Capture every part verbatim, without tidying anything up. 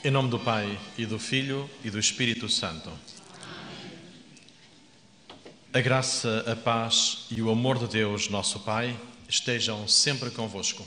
Em nome do Pai, e do Filho, e do Espírito Santo. A graça, a paz e o amor de Deus, nosso Pai, estejam sempre convosco.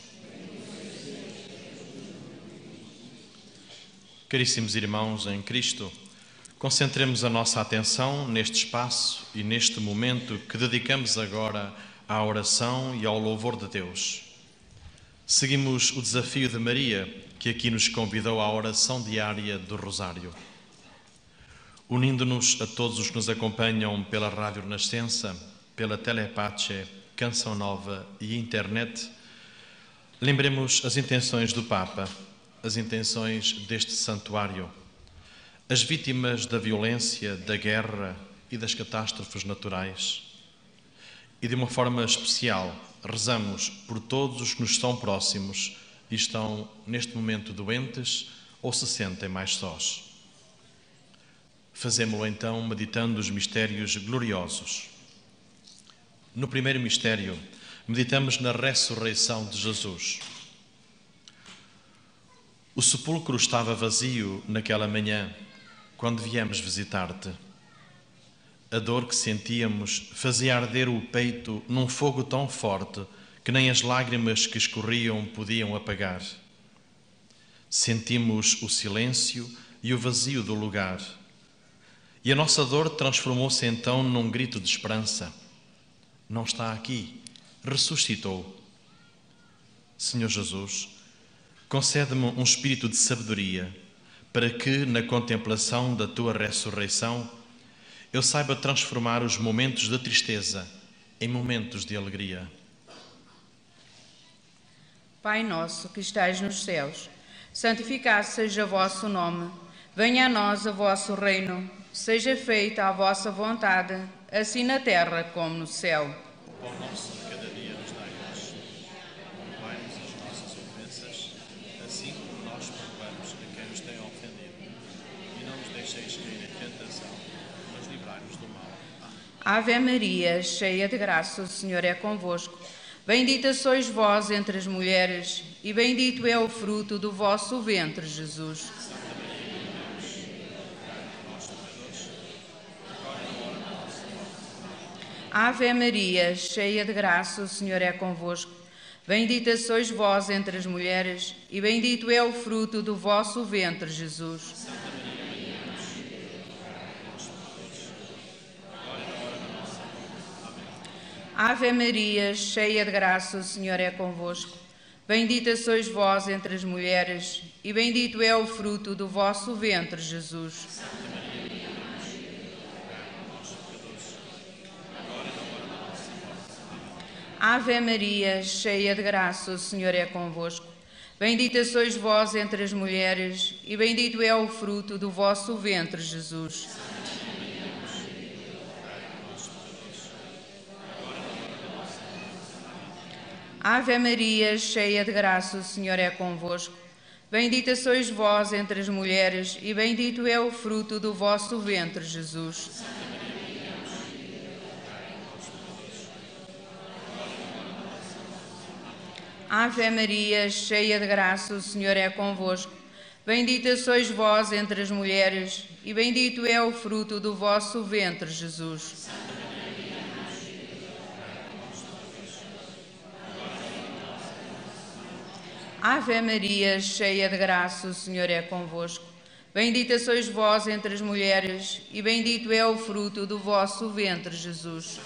Caríssimos irmãos em Cristo, concentremos a nossa atenção neste espaço e neste momento que dedicamos agora à oração e ao louvor de Deus. Seguimos o desafio de Maria, que aqui nos convidou à oração diária do Rosário. Unindo-nos a todos os que nos acompanham pela Rádio Renascença, pela Telepace, Canção Nova e Internet, lembremos as intenções do Papa, as intenções deste santuário, as vítimas da violência, da guerra e das catástrofes naturais. E de uma forma especial, rezamos por todos os que nos são próximos e estão neste momento doentes ou se sentem mais sós. Fazemo-lo então meditando os mistérios gloriosos. No primeiro mistério, meditamos na ressurreição de Jesus. O sepulcro estava vazio naquela manhã, quando viemos visitar-te. A dor que sentíamos fazia arder o peito num fogo tão forte que nem as lágrimas que escorriam podiam apagar. Sentimos o silêncio e o vazio do lugar. E a nossa dor transformou-se então num grito de esperança. Não está aqui, ressuscitou. Senhor Jesus, concede-me um espírito de sabedoria para que, na contemplação da tua ressurreição, eu saiba transformar os momentos de tristeza em momentos de alegria. Pai nosso que estais nos céus, santificado seja o vosso nome. Venha a nós o vosso reino. Seja feita a vossa vontade, assim na terra como no céu. O pão nosso de cada dia nos dai hoje. Perdoai-nos as nossas ofensas, assim como nós perdoamos a quem nos tem ofendido. E não nos deixeis cair em tentação, mas livrai-nos do mal. Amém. Ave Maria, cheia de graça, o Senhor é convosco. Bendita sois vós entre as mulheres, e bendito é o fruto do vosso ventre, Jesus. Ave Maria, cheia de graça, o Senhor é convosco. Bendita sois vós entre as mulheres, e bendito é o fruto do vosso ventre, Jesus. Ave Maria, cheia de graça, o Senhor é convosco. Bendita sois vós entre as mulheres, e bendito é o fruto do vosso ventre, Jesus. Ave Maria, cheia de graça, o Senhor é convosco. Bendita sois vós entre as mulheres, e bendito é o fruto do vosso ventre, Jesus. Ave Maria, cheia de graça, o Senhor é convosco. Bendita sois vós entre as mulheres, e bendito é o fruto do vosso ventre, Jesus. Ave Maria, cheia de graça, o Senhor é convosco. Bendita sois vós entre as mulheres, e bendito é o fruto do vosso ventre, Jesus. Ave Maria, cheia de graça, o Senhor é convosco. Bendita sois vós entre as mulheres, e bendito é o fruto do vosso ventre, Jesus.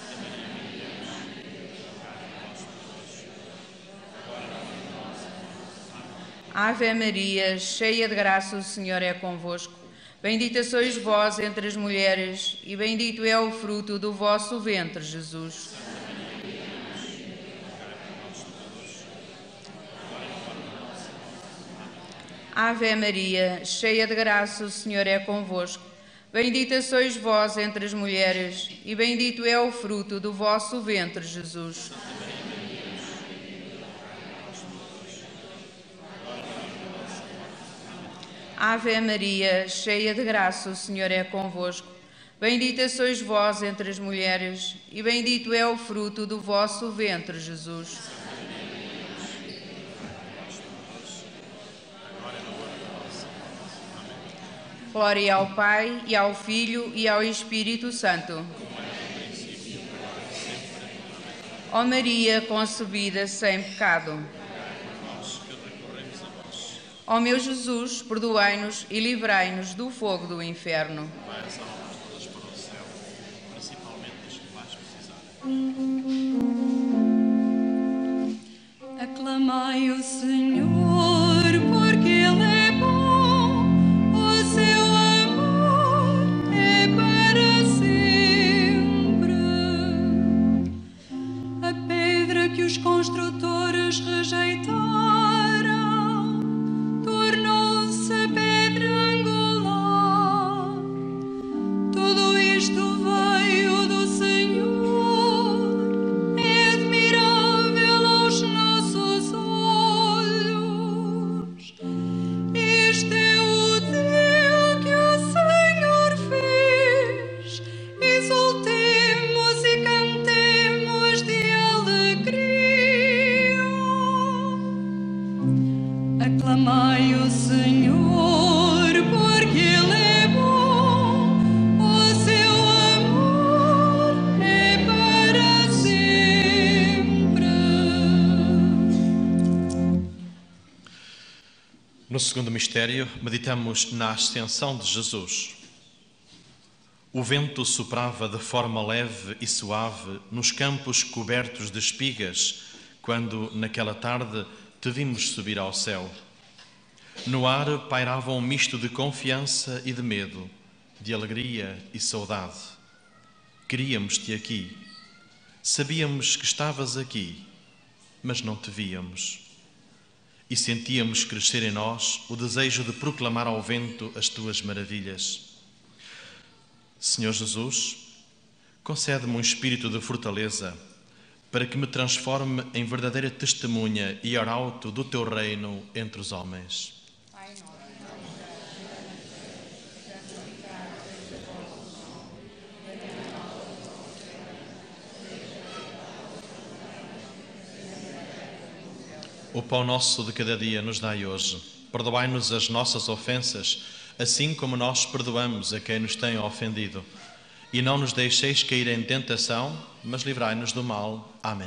Ave Maria, cheia de graça, o Senhor é convosco. Bendita sois vós entre as mulheres, e bendito é o fruto do vosso ventre, Jesus. Ave Maria, cheia de graça, o Senhor é convosco. Bendita sois vós entre as mulheres, e bendito é o fruto do vosso ventre, Jesus. Ave Maria, cheia de graça, o Senhor é convosco. Bendita sois vós entre as mulheres, e bendito é o fruto do vosso ventre, Jesus. Agora é na hora da nossa morte. Amém. Glória ao Pai, e ao Filho, e ao Espírito Santo. Ó Maria concebida sem pecado. Ó meu Jesus, perdoai-nos e livrai-nos do fogo do inferno. Aclamai o Senhor, porque Ele é bom, o seu amor é para sempre. A pedra que os construtores rejeitaram tornou-se pedra angular. Tudo isto veio do Senhor, é admirável aos nossos olhos. Este é o dia que o Senhor fez, exultemos e cantemos de alegria. Aclamai o Senhor, porque Ele é bom, o seu amor é para sempre. No segundo mistério, meditamos na ascensão de Jesus. O vento soprava de forma leve e suave nos campos cobertos de espigas, quando, naquela tarde, te vimos subir ao céu. No ar pairava um misto de confiança e de medo, de alegria e saudade. Queríamos-te aqui. Sabíamos que estavas aqui, mas não te víamos. E sentíamos crescer em nós o desejo de proclamar ao vento as tuas maravilhas. Senhor Jesus, concede-me um espírito de fortaleza para que me transforme em verdadeira testemunha e arauto do teu reino entre os homens. O pão nosso de cada dia nos dai hoje. Perdoai-nos as nossas ofensas, assim como nós perdoamos a quem nos tem ofendido. E não nos deixeis cair em tentação, mas livrai-nos do mal. Amém.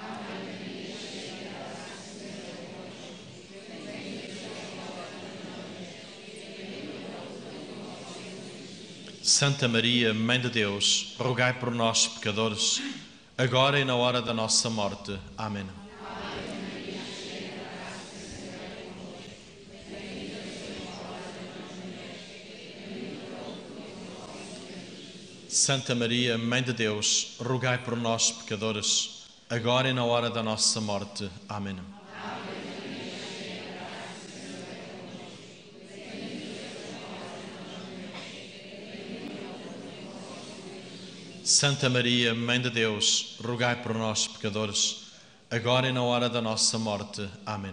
Santa Maria, Mãe de Deus, rogai por nós, pecadores, agora e na hora da nossa morte. Amém. Santa Maria, Mãe de Deus, rogai por nós, pecadores, agora e na hora da nossa morte. Amém. Santa Maria, Mãe de Deus, rogai por nós, pecadores, agora e na hora da nossa morte. Amém.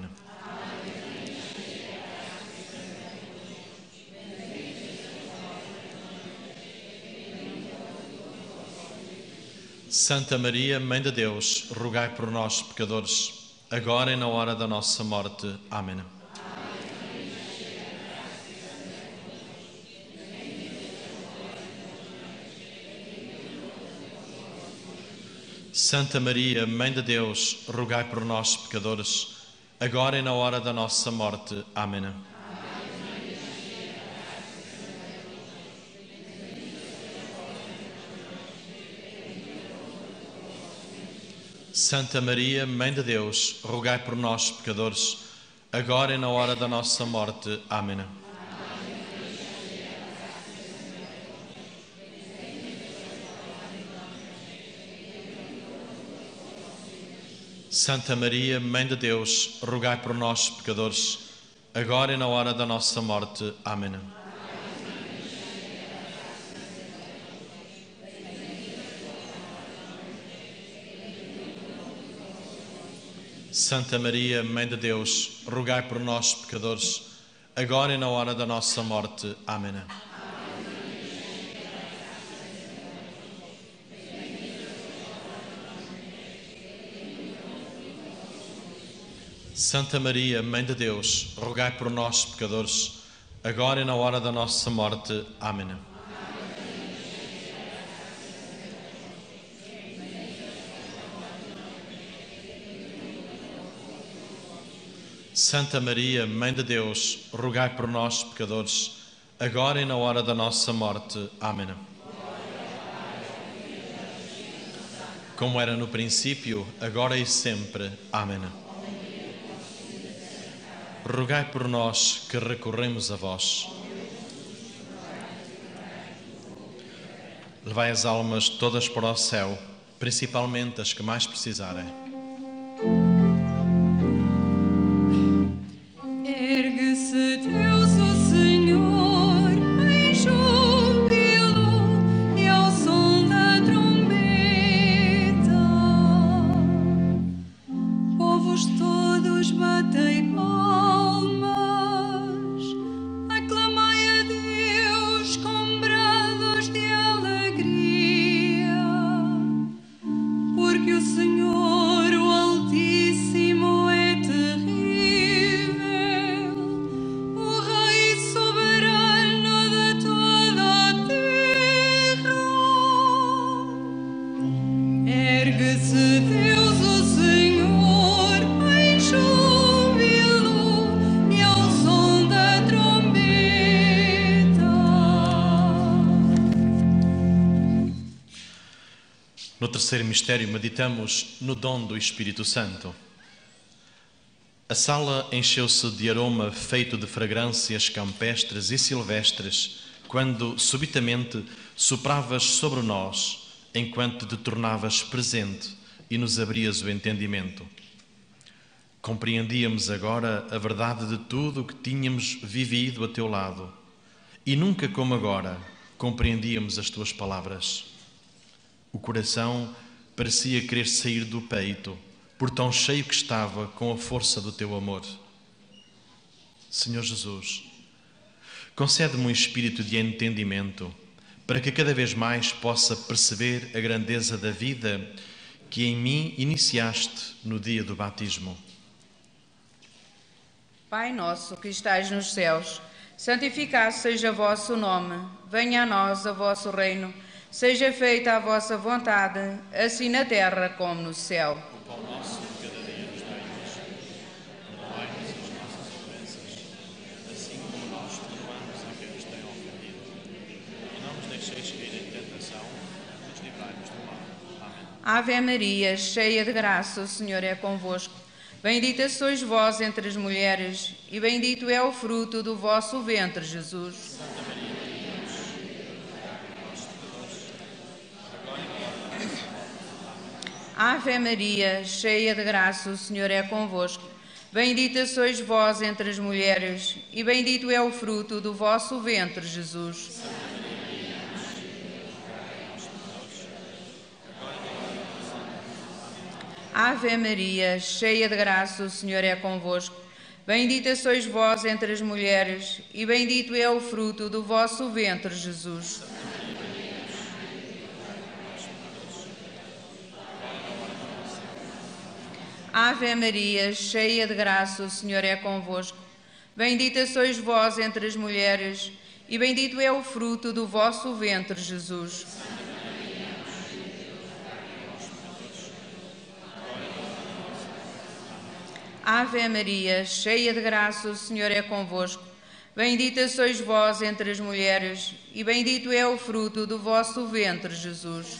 Santa Maria, Mãe de Deus, rogai por nós, pecadores, agora e na hora da nossa morte. Amém. Santa Maria, Mãe de Deus, rogai por nós, pecadores, agora e na hora da nossa morte. Amém. Santa Maria, Mãe de Deus, rogai por nós, pecadores, agora e na hora da nossa morte. Amém. Santa Maria, Mãe de Deus, rogai por nós, pecadores, agora e na hora da nossa morte. Amém. Santa Maria, Mãe de Deus, rogai por nós, pecadores, agora e na hora da nossa morte. Amém. Santa Maria, Mãe de Deus, rogai por nós, pecadores, agora e na hora da nossa morte. Amém. Santa Maria, Mãe de Deus, rogai por nós, pecadores, agora e na hora da nossa morte. Amém. Como era no princípio, agora e sempre. Amém. Rogai por nós que recorremos a vós. Levai as almas todas para o céu, principalmente as que mais precisarem. Ergue-se Deus, o Senhor, em júbilo e ao som da trombeta. Povos todos batei palmas, aclamai a Deus com brados de alegria, porque o Senhor, o Altíssimo, é terrível, o Rei soberano de toda a terra. Ergue-se Deus, o Senhor, em júbilo e ao som da trombeta. No terceiro mistério, meditamos no dom do Espírito Santo. A sala encheu-se de aroma feito de fragrâncias campestres e silvestres, quando, subitamente, sopravas sobre nós, enquanto te tornavas presente e nos abrias o entendimento. Compreendíamos agora a verdade de tudo o que tínhamos vivido a teu lado, e nunca como agora compreendíamos as tuas palavras. O coração parecia querer sair do peito, por tão cheio que estava com a força do teu amor. Senhor Jesus, concede-me um espírito de entendimento, para que cada vez mais possa perceber a grandeza da vida que em mim iniciaste no dia do batismo. Pai nosso que estais nos céus, santificado seja o vosso nome. Venha a nós o vosso reino. Seja feita a vossa vontade, assim na terra como no céu. O pão nosso de cada dia nos dai hoje. Perdoai-nos as nossas ofensas, assim como nós perdoamos a quem nos tem ofendido. E não nos deixeis cair em tentação, mas livrai-nos do mal. Amém. Ave Maria, cheia de graça, o Senhor é convosco. Bendita sois vós entre as mulheres, e bendito é o fruto do vosso ventre, Jesus. Ave Maria, cheia de graça, o Senhor é convosco. Bendita sois vós entre as mulheres, e bendito é o fruto do vosso ventre, Jesus. Ave Maria, cheia de graça, o Senhor é convosco. Bendita sois vós entre as mulheres, e bendito é o fruto do vosso ventre, Jesus. Ave Maria, cheia de graça, o Senhor é convosco. Bendita sois vós entre as mulheres, e bendito é o fruto do vosso ventre, Jesus. Ave Maria, cheia de graça, o Senhor é convosco. Bendita sois vós entre as mulheres, e bendito é o fruto do vosso ventre, Jesus.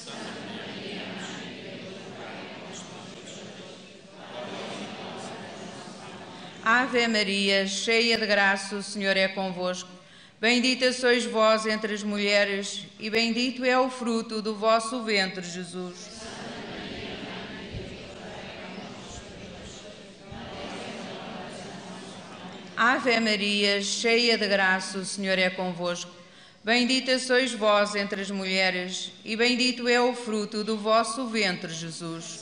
Ave Maria, cheia de graça, o Senhor é convosco. Bendita sois vós entre as mulheres, e bendito é o fruto do vosso ventre, Jesus. Ave Maria, cheia de graça, o Senhor é convosco. Bendita sois vós entre as mulheres, e bendito é o fruto do vosso ventre, Jesus.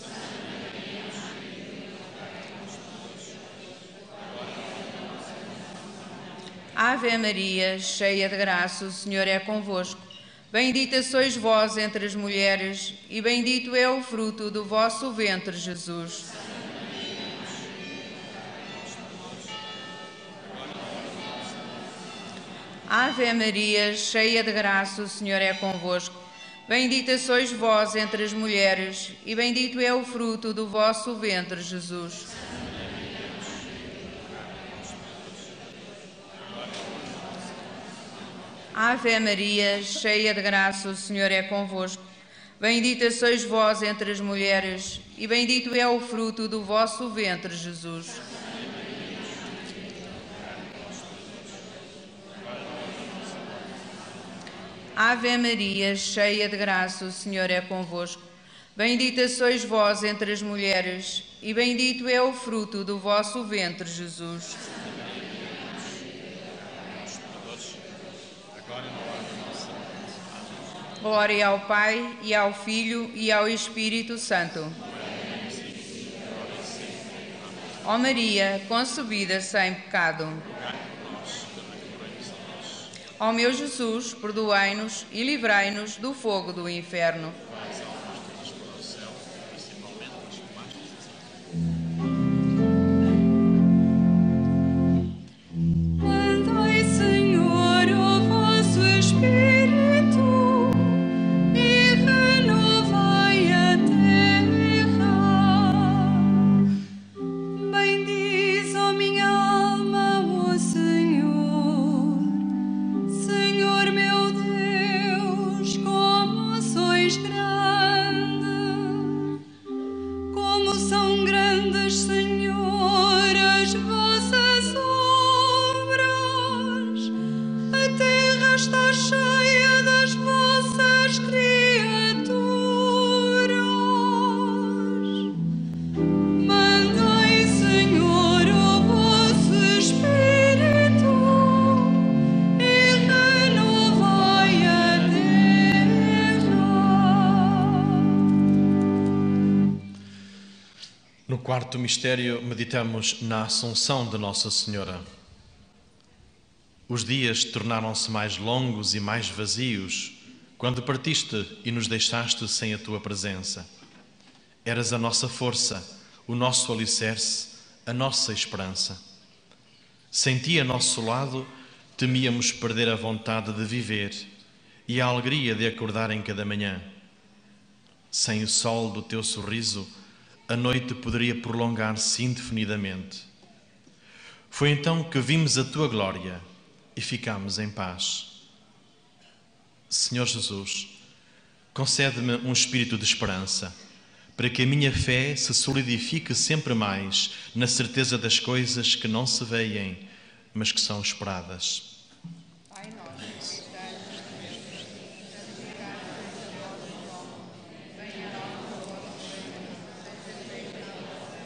Ave Maria, cheia de graça, o Senhor é convosco. Bendita sois vós entre as mulheres, e bendito é o fruto do vosso ventre, Jesus. Ave Maria, cheia de graça, o Senhor é convosco. Bendita sois vós entre as mulheres, e bendito é o fruto do vosso ventre, Jesus. Ave Maria, cheia de graça, o Senhor é convosco. Bendita sois vós entre as mulheres, e bendito é o fruto do vosso ventre, Jesus. Ave Maria, cheia de graça, o Senhor é convosco. Bendita sois vós entre as mulheres, e bendito é o fruto do vosso ventre, Jesus. Glória ao Pai, e ao Filho, e ao Espírito Santo. Ó Maria, concebida sem pecado. Ó meu Jesus, perdoai-nos e livrai-nos do fogo do inferno. Mandai, Senhor, o vosso Espírito e renovai a terra. Bendiz, ó minha alma, o Senhor. Senhor meu Deus, como sois grande, como são grandes, Senhor, as vossas obras. A terra está cheia das vossas criaturas. Mandai, Senhor, o vosso Espírito e renovai a terra. No quarto mistério, meditamos na Assunção de Nossa Senhora. Os dias tornaram-se mais longos e mais vazios quando partiste e nos deixaste sem a tua presença. Eras a nossa força, o nosso alicerce, a nossa esperança. Sem ti a nosso lado, temíamos perder a vontade de viver e a alegria de acordar em cada manhã. Sem o sol do teu sorriso, a noite poderia prolongar-se indefinidamente. Foi então que vimos a tua glória e ficámos em paz. Senhor Jesus, concede-me um espírito de esperança, para que a minha fé se solidifique sempre mais na certeza das coisas que não se veem, mas que são esperadas. Pai nosso que estais nos céus, santificado seja o vosso nome. Venha a nós o vosso reino. Seja feita a vossa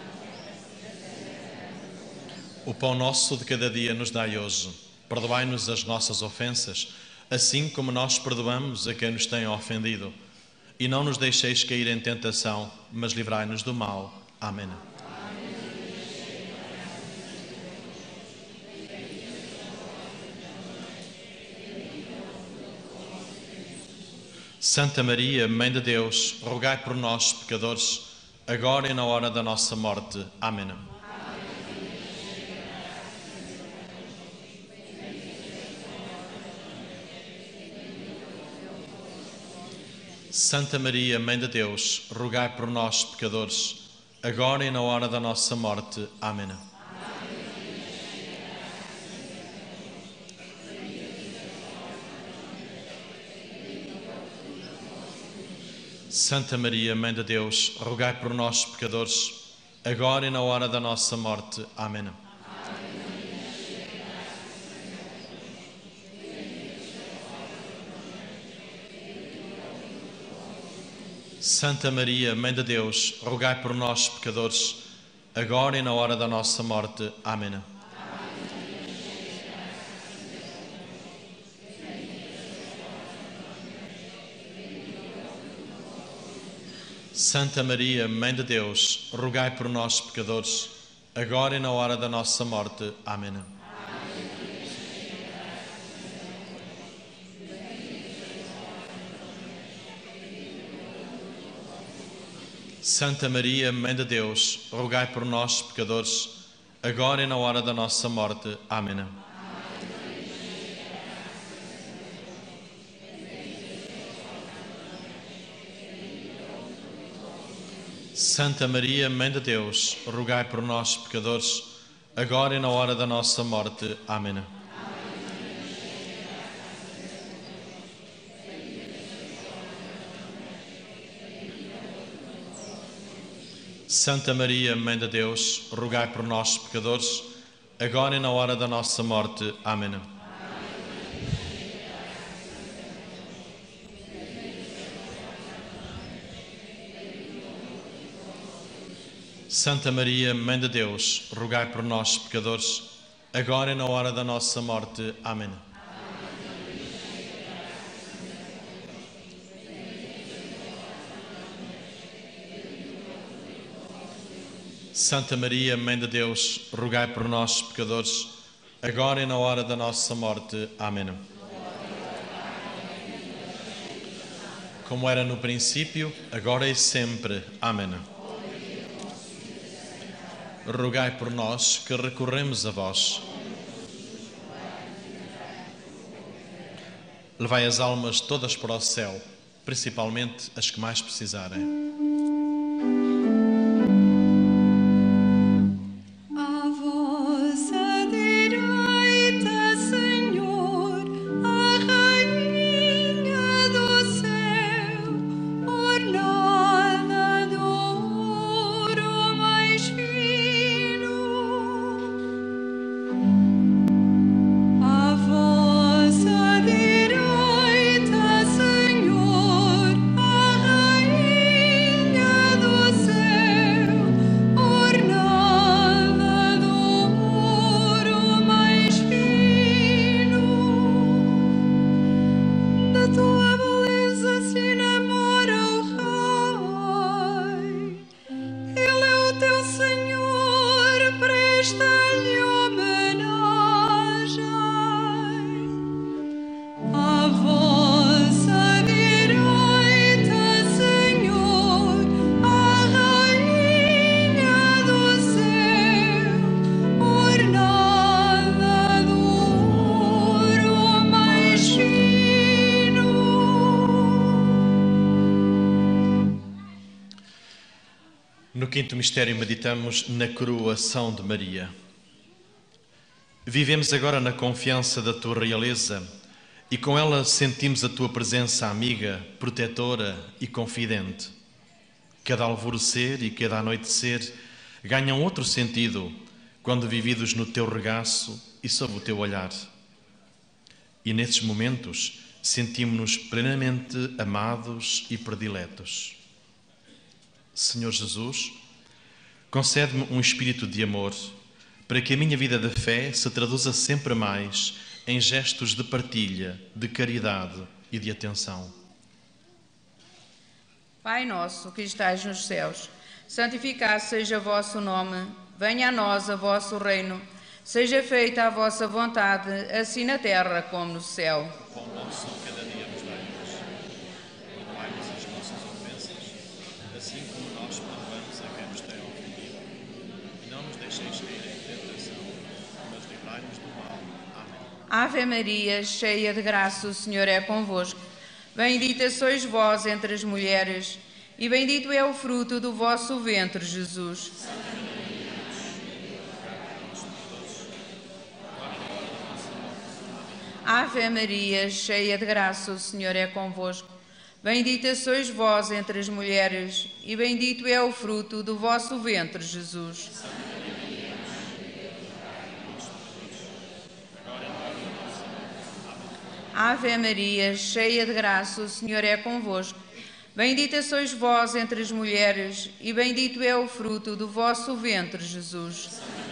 vontade. O pão nosso de cada dia nos dai hoje. Perdoai-nos as nossas ofensas, assim como nós perdoamos a quem nos tem ofendido. E não nos deixeis cair em tentação, mas livrai-nos do mal. Amém. Santa Maria, Mãe de Deus, rogai por nós, pecadores, agora e na hora da nossa morte. Amém. Santa Maria, Mãe de Deus, rogai por nós, pecadores, agora e na hora da nossa morte. Amém. Santa Maria, Mãe de Deus, rogai por nós, pecadores, agora e na hora da nossa morte. Amém. Santa Maria, Mãe de Deus, rogai por nós, pecadores, agora e na hora da nossa morte. Amém. Santa Maria, Mãe de Deus, rogai por nós, pecadores, agora e na hora da nossa morte. Amém. Santa Maria, Mãe de Deus, rogai por nós, pecadores, agora e na hora da nossa morte. Amém. Santa Maria, Mãe de Deus, rogai por nós, pecadores, agora e na hora da nossa morte. Amém. Santa Maria, Mãe de Deus, rogai por nós, pecadores, agora e na hora da nossa morte. Amém. Santa Maria, Mãe de Deus, rogai por nós, pecadores, agora e na hora da nossa morte. Amém. Santa Maria, Mãe de Deus, rogai por nós, pecadores, agora e na hora da nossa morte. Amém. Como era no princípio, agora e sempre. Amém. Rogai por nós que recorremos a vós. Levai as almas todas para o céu, principalmente as que mais precisarem. No quinto mistério meditamos na coroação de Maria. Vivemos agora na confiança da tua realeza e com ela sentimos a tua presença amiga, protetora e confidente. Cada alvorecer e cada anoitecer ganham outro sentido quando vividos no teu regaço e sob o teu olhar. E nesses momentos sentimos-nos plenamente amados e prediletos. Senhor Jesus, concede-me um espírito de amor para que a minha vida de fé se traduza sempre mais em gestos de partilha, de caridade e de atenção. Pai nosso que estais nos céus, santificado seja o vosso nome, venha a nós o vosso reino, seja feita a vossa vontade, assim na terra como no céu. O pão nosso cada dia nos dai-nos. Perdoai-nos as nossas ofensas, assim como nós perdoamos a quem nos tem ofendido. E não nos deixeis cair em tentação, mas livrai-nos do mal. Amém. Ave Maria, cheia de graça, o Senhor é convosco. Bendita sois vós entre as mulheres, e bendito é o fruto do vosso ventre, Jesus. Ave Maria, cheia de graça, o Senhor é convosco. Bendita sois vós entre as mulheres, e bendito é o fruto do vosso ventre, Jesus. Ave Maria, cheia de graça, o Senhor é convosco. Bendita sois vós entre as mulheres, e bendito é o fruto do vosso ventre, Jesus.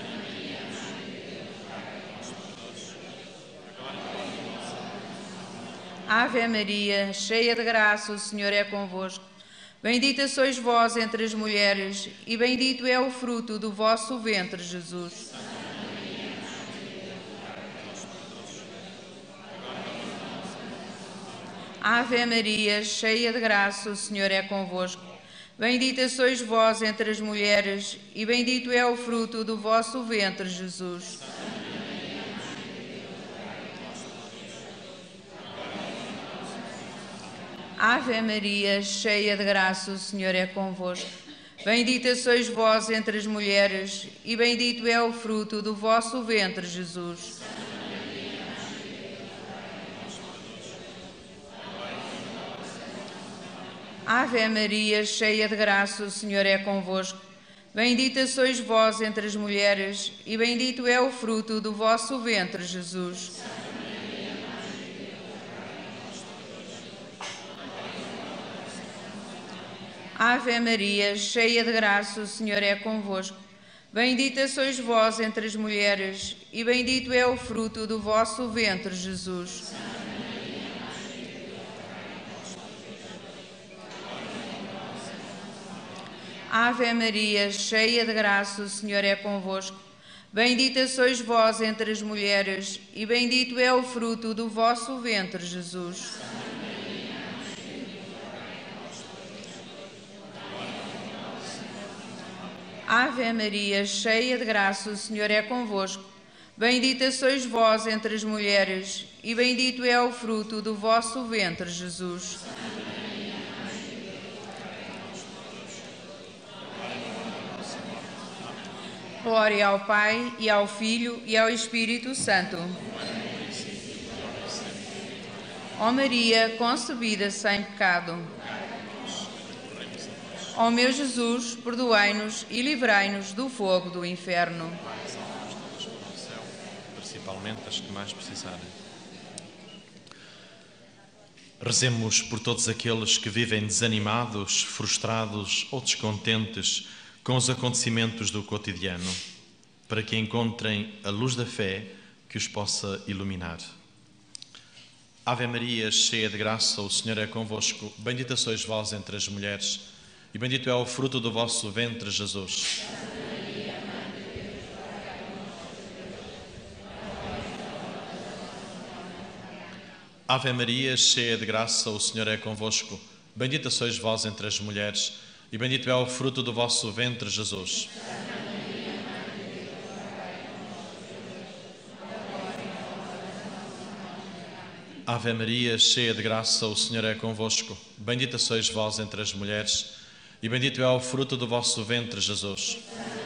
Ave Maria, cheia de graça, o Senhor é convosco. Bendita sois vós entre as mulheres, e bendito é o fruto do vosso ventre, Jesus. Ave Maria, cheia de graça, o Senhor é convosco. Bendita sois vós entre as mulheres, e bendito é o fruto do vosso ventre, Jesus. Ave Maria, cheia de graça, o Senhor é convosco. Bendita sois vós entre as mulheres, e bendito é o fruto do vosso ventre, Jesus. Ave Maria, cheia de graça, o Senhor é convosco. Bendita sois vós entre as mulheres, e bendito é o fruto do vosso ventre, Jesus. Ave Maria, cheia de graça, o Senhor é convosco. Bendita sois vós entre as mulheres, e bendito é o fruto do vosso ventre, Jesus. Ave Maria, cheia de graça, o Senhor é convosco. Bendita sois vós entre as mulheres, e bendito é o fruto do vosso ventre, Jesus. Ave Maria, cheia de graça, o Senhor é convosco. Bendita sois vós entre as mulheres, e bendito é o fruto do vosso ventre, Jesus. Glória ao Pai, e ao Filho, e ao Espírito Santo. Ó Maria, concebida sem pecado. Ó meu Jesus, perdoai-nos e livrai-nos do fogo do inferno. Principalmente as que mais precisarem. Rezemos por todos aqueles que vivem desanimados, frustrados ou descontentes com os acontecimentos do cotidiano, para que encontrem a luz da fé que os possa iluminar. Ave Maria, cheia de graça, o Senhor é convosco. Bendita sois vós entre as mulheres, e bendito é o fruto do vosso ventre, Jesus. Ave Maria, cheia de graça, o Senhor é convosco. Bendita sois vós entre as mulheres, e bendito é o fruto do vosso ventre, Jesus. Ave Maria, cheia de graça, o Senhor é convosco. Bendita sois vós entre as mulheres, e bendito é o fruto do vosso ventre, Jesus.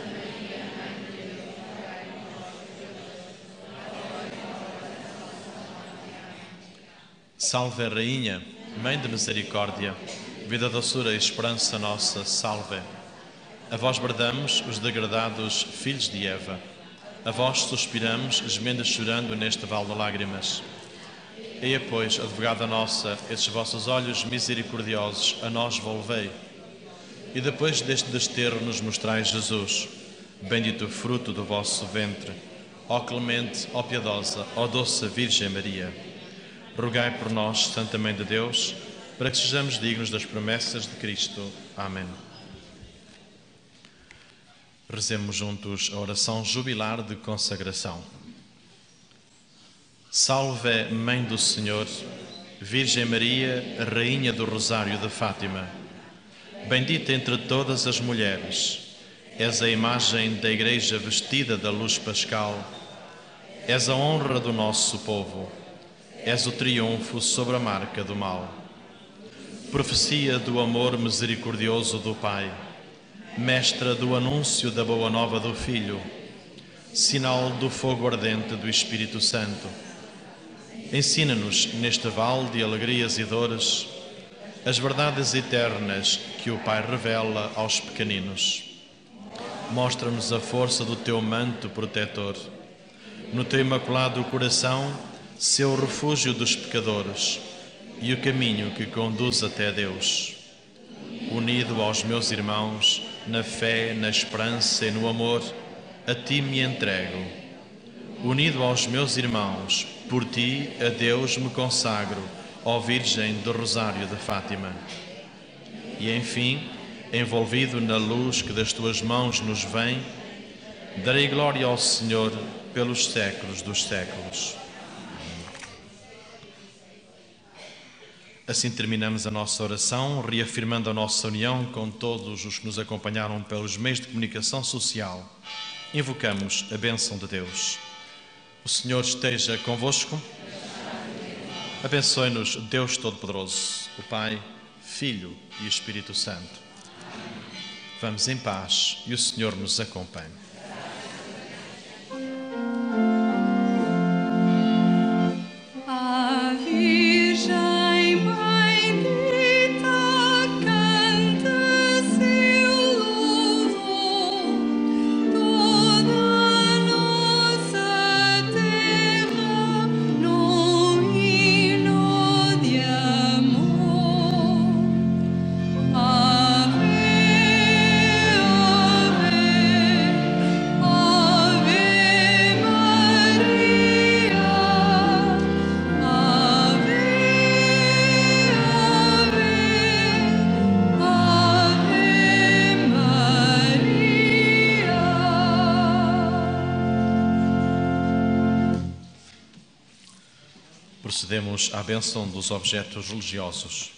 Salve, Rainha, Mãe de Misericórdia, vida, doçura e esperança nossa, salve. A vós bradamos, os degradados filhos de Eva. A vós suspiramos, gemendo e chorando neste vale de lágrimas. Eia, pois, advogada nossa, estes vossos olhos misericordiosos a nós volvei. E depois deste desterro nos mostrais Jesus, bendito o fruto do vosso ventre. Ó clemente, ó piedosa, ó doce Virgem Maria, rogai por nós, Santa Mãe de Deus, para que sejamos dignos das promessas de Cristo. Amém. Rezemos juntos a oração jubilar de consagração. Salve, Mãe do Senhor, Virgem Maria, Rainha do Rosário de Fátima. Bendita entre todas as mulheres, és a imagem da Igreja vestida da luz pascal, és a honra do nosso povo, és o triunfo sobre a marca do mal. Profecia do amor misericordioso do Pai, mestra do anúncio da boa nova do Filho, sinal do fogo ardente do Espírito Santo. Ensina-nos, neste vale de alegrias e dores, as verdades eternas que o Pai revela aos pequeninos. Mostra-nos a força do teu manto protetor. No teu imaculado coração, seu refúgio dos pecadores e o caminho que conduz até Deus. Unido aos meus irmãos, na fé, na esperança e no amor, a ti me entrego. Unido aos meus irmãos, por ti a Deus me consagro, ó Virgem do Rosário de Fátima. E enfim, envolvido na luz que das tuas mãos nos vem, darei glória ao Senhor pelos séculos dos séculos. Assim terminamos a nossa oração, reafirmando a nossa união com todos os que nos acompanharam pelos meios de comunicação social. Invocamos a bênção de Deus. O Senhor esteja convosco. Abençoe-nos Deus Todo-Poderoso, o Pai, Filho e Espírito Santo. Vamos em paz e o Senhor nos acompanhe. A Virgem bendita canta seu louvor, toda a nossa terra num hino de amor. Ave, ave, ave Maria. Ave, ave, ave Maria. Procedemos à bênção dos objetos religiosos.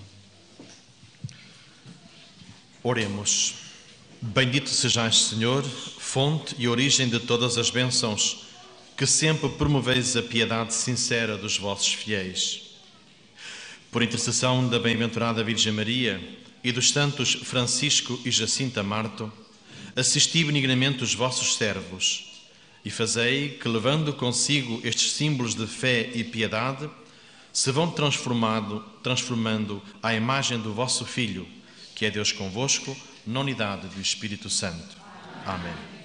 Oremos. Bendito sejais, Senhor, fonte e origem de todas as bênçãos, que sempre promoveis a piedade sincera dos vossos fiéis. Por intercessão da bem-aventurada Virgem Maria e dos santos Francisco e Jacinta Marto, assisti benignamente os vossos servos e fazei que, levando consigo estes símbolos de fé e piedade, se vão transformado, transformando à imagem do vosso Filho, que é Deus convosco, na unidade do Espírito Santo. Amém.